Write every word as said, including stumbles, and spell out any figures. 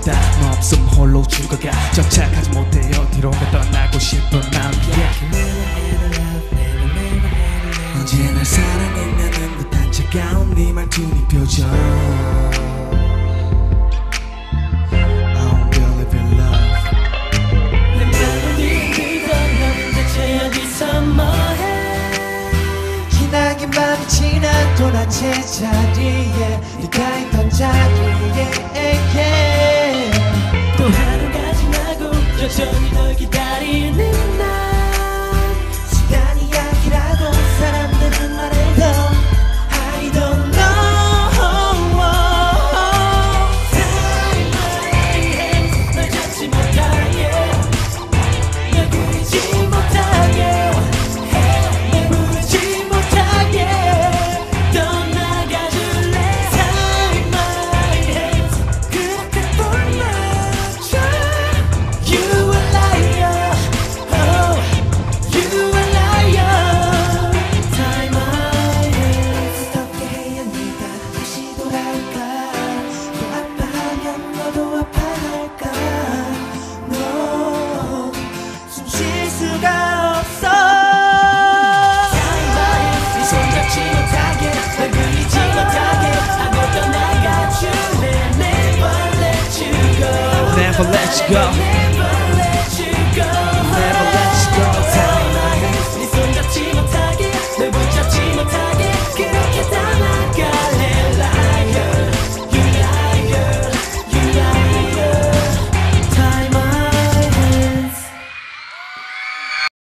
아무것도 없음 홀로 죽어가 정착하지 못해 어디론가 떠나고 싶은 마음이야 언제나 사랑했냐는 듯한 차가운 네 말투 네 표정 I don't believe in love 내 맘을 뒤집어놓은 대체 어디서 뭐해 지나긴 밤이 지나도 난 제자리에 네가 있던 자리에 또 하루가 지나고 여전히 널 기다리는 날 시간이 약이라고 사람들은 말해도 I don't know Time my hands 널 잡지 못하게 널 그리지 못하게 널 부르지 못하게 떠나가줄래 Time my hands 그렇게 불러줘 You a liar Oh You a liar Time my hands 어떻게 해야 네가 다시 돌아올까 또 아파하면 너도 아파할까 No 숨 쉴 수가 없어 Time my hands 네 손잡지 못하게 널 그리지 못하게 하고 떠나가줄래 Never let you go Never let you go